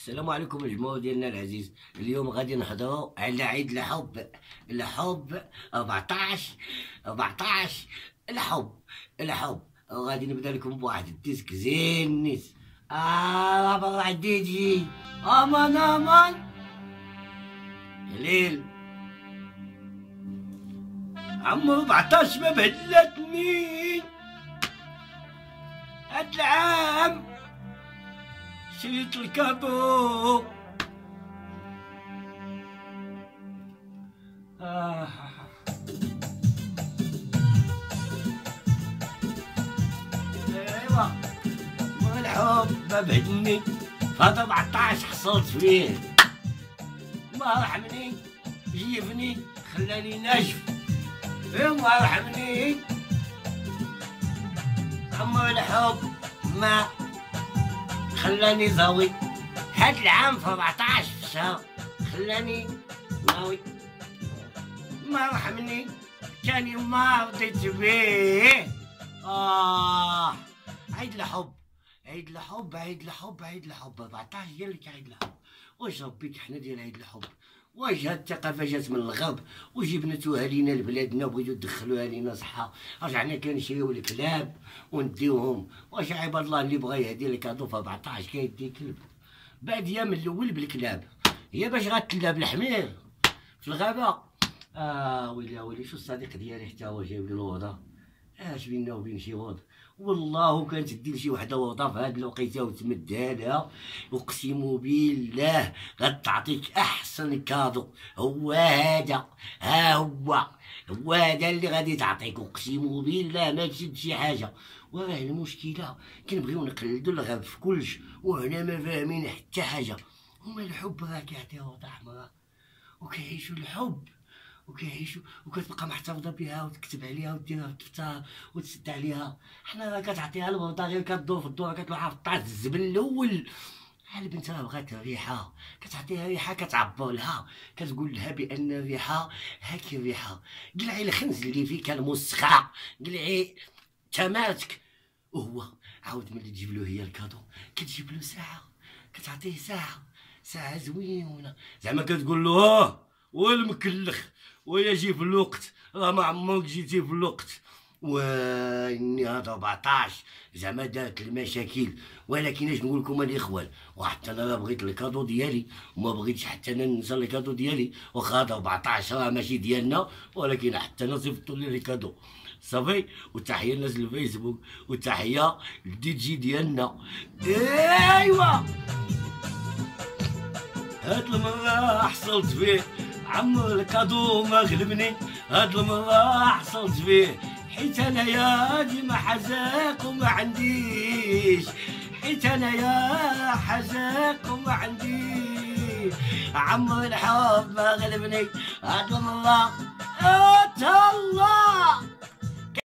السلام عليكم الجمهور ديالنا العزيز. اليوم غادي نهضروا على عيد الحب 14 الحب. غادي نبدا لكم بواحد الديسك زين نيس. واحد ديجي امان هليل عمو 14 ما بهدلتني هاد العام. شريت الكادو ايوا والحب ما بعدني هذا 14 حصلت فيه ما رحمني جيفني خلاني ناشف ما رحمني اما الحب ما خلاني زاوي. هاد العام في 14 في الشهر خلاني ناوي ما رحمني كان ما رضيت بيه. عيد الحب 14 ديالك عيد الحب. واش ربيك حنا ديال عيد الحب؟ واش هاد الثقافه جات من الغرب وجبنتوها لينا لبلادنا وبغيتو تدخلوها لينا صحه؟ رجعنا كنشريو الكلاب ونديوهم. واش عباد الله اللي بغا يهدي الكادو في 14 كيدي كلب؟ باديه من الاول بالكلاب هي باش غتلعب الحمير في الغابه. ويلي شو الصديق ديالي حتى هو جايب لي الوضع. اش بينا وبين شي وضع؟ والله كانت دير شي وحده وضع في هاد الوقيته وتمدها لها اقسم بالله غتعطيك احسن كادو. هو هذا هو هذا اللي غادي تعطيك اقسم بالله ما تشد شي حاجه. وراه المشكله كنبغيو نقلدو الغرب في كلش وهنا ما فاهمين حتى حاجه. هما الحب راه كيعطيه وضع حمراء وكيعيشوا الحب وكيعيشوا وكتبقى محتفظه بها وتكتب عليها وديرها في الدفتر وتسد عليها. حنا راه كتعطيها البوطه غير كدور في الدور كتلوحها في الطاس الزبل الاول. البنت راه بغات الريحه كتعطيها ريحه كتعبر لها كتقول لها بان الريحه هاكي الريحه. قلعي الخنز اللي فيك المسخه قلعي تماتك. وهو عاود ملي تجيب له هي الكادو كتجيب له ساعه كتعطيه ساعه زوينه زعما كتقول له والمكلخ ويجي في الوقت راه ما عمرك جيتي في الوقت. واني هذا 14 زعما دارت المشاكل. ولكن اش نقول لكم الاخوان وحتى انا راه بغيت الكادو ديالي وما بغيتش حتى انا ننسى الكادو ديالي. واخا هذا 14 راه ماشي ديالنا ولكن حتى انا صيفطوا لي الكادو صافي. وتحيه للناس الفيسبوك وتحيه للدي جي ديالنا. ايوا هاد المره حصلت فيه عمو الكادو ما غلبني. هاد المره حصلت فيه حيت انايا ديما حزاق وما عنديش. حيت انايا حزاق وما عنديش. عمو الحب ما غلبني هاد المره. تهلا